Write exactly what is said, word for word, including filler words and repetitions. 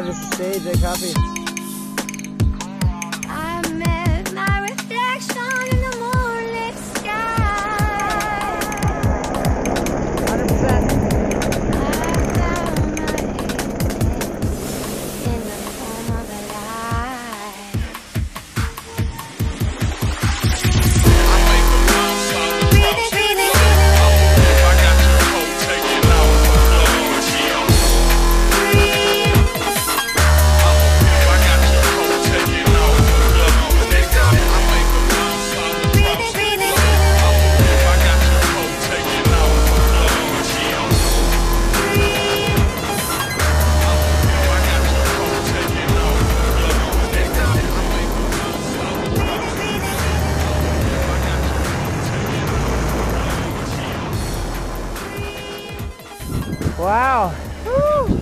Hi, this is Sage. Hey, coffee. I met my reflection in the moonlit sky. one hundred percent. I found my angel in the form of a lie. Breathing, breathing, I got your hope taking out the blood on the shield. I got your hope taking out the blood on the nigga. I make a bomb solid breathing, breathing, I got your hope taking out the blood on the shield. I got your hope taking out the blood on the nigga. I make a bomb solid I got your hope taking out the blood on the shield. Wow. Woo.